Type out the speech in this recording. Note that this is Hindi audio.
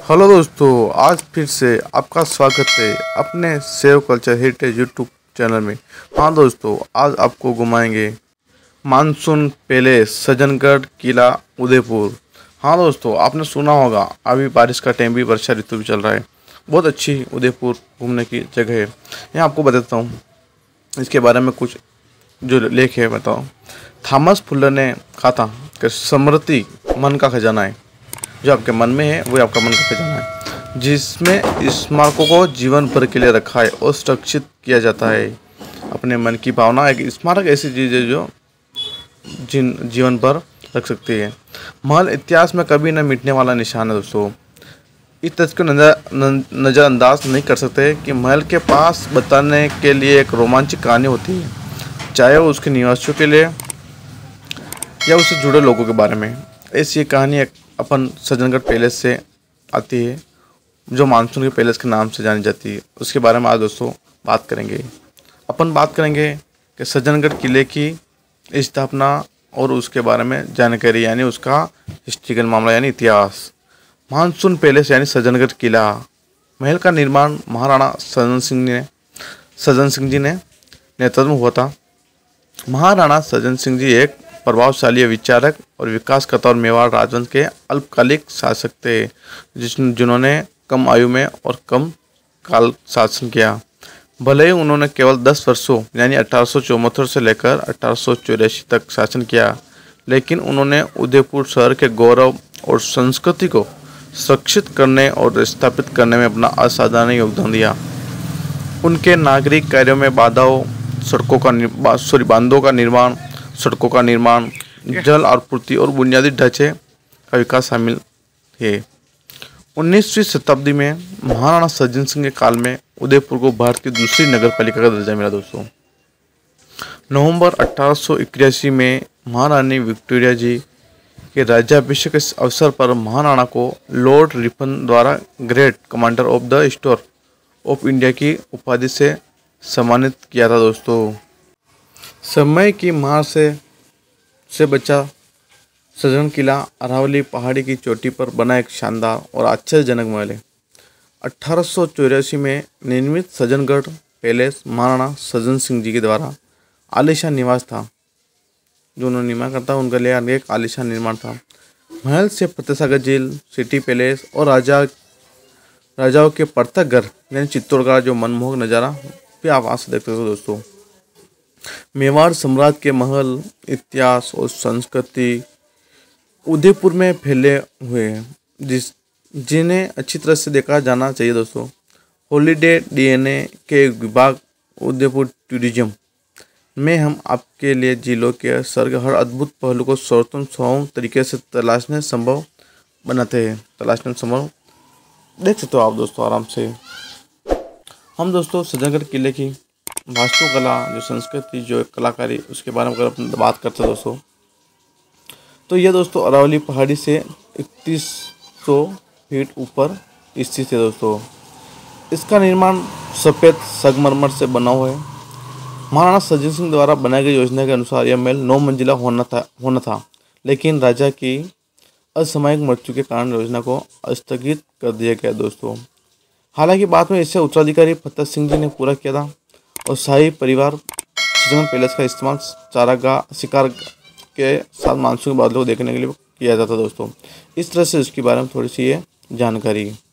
हेलो दोस्तों, आज फिर से आपका स्वागत है अपने save culture heritage YouTube channel में। हाँ दोस्तों, आज आपको घुमाएंगे मानसून पैलेस, सज्जनगढ़ किला, उदयपुर। हाँ दोस्तों, आपने सुना होगा अभी बारिश का टाइम भी, वर्षा ऋतु भी चल रहा है। बहुत अच्छी उदयपुर घूमने की जगह है। यहाँ आपको बताता हूँ इसके बारे में कुछ जो लेख है बताओ। थॉमस फुल्लर ने कहा था कि स्मृति मन का खजाना है। जो आपके मन में है वही आपका मन का खजाना है, जिसमें स्मारकों को जीवन भर के लिए रखा है और सुरक्षित किया जाता है। अपने मन की भावना, एक स्मारक ऐसी चीज़ है जो जीवन भर रख सकती है। महल इतिहास में कभी न मिटने वाला निशान है दोस्तों। इस तथ्य को नज़रअंदाज नहीं कर सकते कि महल के पास बताने के लिए एक रोमांचक कहानी होती है, चाहे वो उसके निवासियों के लिए या उससे जुड़े लोगों के बारे में। ऐसी कहानी अपन सज्जनगढ़ पैलेस से आती है, जो मानसून के पैलेस के नाम से जानी जाती है। उसके बारे में आज दोस्तों बात करेंगे। अपन बात करेंगे कि सज्जनगढ़ किले की स्थापना और उसके बारे में जानकारी, यानी उसका हिस्ट्रिकल मामला यानी इतिहास। मानसून पैलेस यानी सज्जनगढ़ किला महल का निर्माण महाराणा सज्जन सिंह जी ने नेतृत्व में हुआ था। महाराणा सज्जन सिंह जी एक प्रभावशाली विचारक और विकासकर्ता और मेवाड़ राजवंश के अल्पकालिक शासक थे, जिन्होंने कम आयु में और कम काल शासन किया। भले ही उन्होंने केवल 10 वर्षों यानी 1874 से लेकर 1884 तक शासन किया, लेकिन उन्होंने उदयपुर शहर के गौरव और संस्कृति को सुरक्षित करने और स्थापित करने में अपना असाधारण योगदान दिया। उनके नागरिक कार्यों में बांधों का निर्माण, जल आपूर्ति और बुनियादी ढांचे का विकास शामिल है। 19वीं शताब्दी में महाराणा सज्जन सिंह के काल में उदयपुर को भारत की दूसरी नगर पालिका का दर्जा मिला दोस्तों। नवंबर 1881 में महारानी विक्टोरिया जी के राज्याभिषेक के अवसर पर महाराणा को लॉर्ड रिपन द्वारा great commander of the store of India की उपाधि से सम्मानित किया था दोस्तों। समय की मार से बचा सज्जनगढ़ किला अरावली पहाड़ी की चोटी पर बना एक शानदार और आश्चर्यजनक महल है। 1884 में निर्मित सज्जनगढ़ पैलेस महाराणा सज्जन सिंह जी के द्वारा आलीशान निवास था। जो उन्होंने निर्माण करता उनके लिए एक आलीशान निर्माण था। महल से फतेहसागर झील, सिटी पैलेस और राजाओं के प्रतापगढ़ यानी चित्तौड़गढ़ जो मनमोहक नज़ारा भी आप वहाँ से देखते हो दोस्तों। मेवाड़ साम्राज्य के महल, इतिहास और संस्कृति उदयपुर में फैले हुए हैं, जिन्हें अच्छी तरह से देखा जाना चाहिए दोस्तों। हॉलीडे डीएनए के विभाग उदयपुर टूरिज्म में हम आपके लिए जिलों के सर्ग हर अद्भुत पहलू को सर्वोत्तम तरीके से तलाशने संभव देख सकते हो आप दोस्तों आराम से। हम दोस्तों सज्जनगढ़ किले की वास्तुकला, जो संस्कृति, जो कलाकारी, उसके बारे में अगर अपन बात करते हैं दोस्तों, तो ये दोस्तों अरावली पहाड़ी से 3100 फीट ऊपर स्थित है दोस्तों। इसका निर्माण सफ़ेद संगमरमर से बना हुआ है। महाराणा सज्जन सिंह द्वारा बनाई गई योजना के अनुसार यह महल 9 मंजिला होना था, लेकिन राजा की असामयिक मृत्यु के कारण योजना को स्थगित कर दिया गया दोस्तों। हालांकि बाद में इसे उत्तराधिकारी फतेह सिंह जी ने पूरा किया था और शाही परिवार सज्जनगढ़ पैलेस का इस्तेमाल चारागाह शिकार के साथ मानसून के बादलों को देखने के लिए किया जाता दोस्तों। इस तरह से उसके बारे में थोड़ी सी ये जानकारी है।